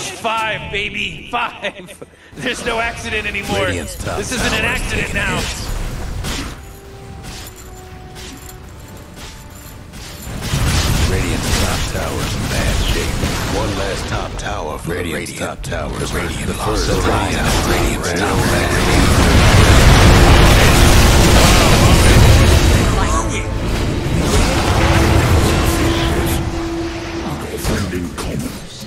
Rush 5, baby. 5. There's no accident anymore. This isn't an accident now. Radiant's top tower's in bad shape. One last top tower for Radiant's top tower. The Radiant lost the Radiant's top Sending comments.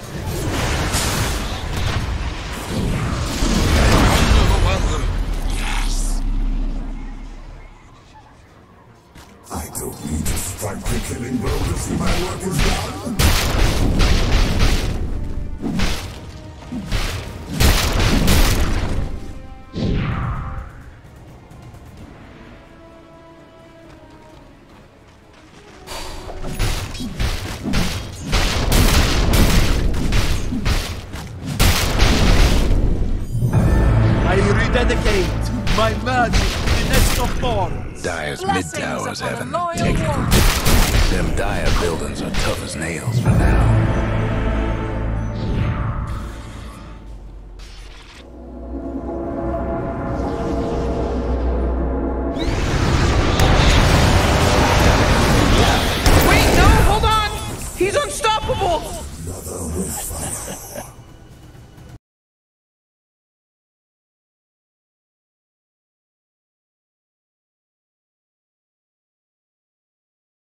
Yes. I don't need to strike the killing blow to see my work is done. Dedicate my magic in extra forms. Dire's mid towers haven't taken. Them Dire buildings are tough as nails for now.